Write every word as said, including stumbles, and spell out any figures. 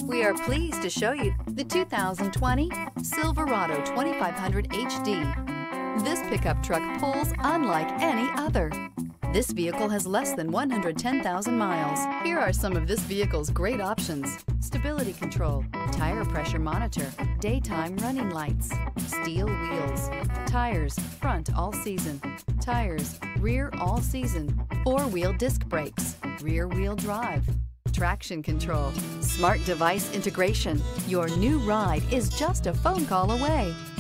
We are pleased to show you the two thousand twenty Silverado twenty-five hundred H D. This pickup truck pulls unlike any other. This vehicle has less than one hundred ten thousand miles. Here are some of this vehicle's great options: stability control, tire pressure monitor, daytime running lights, steel wheels, tires front all season, tires rear all season, four-wheel disc brakes, rear wheel drive, traction control, smart device integration. Your new ride is just a phone call away.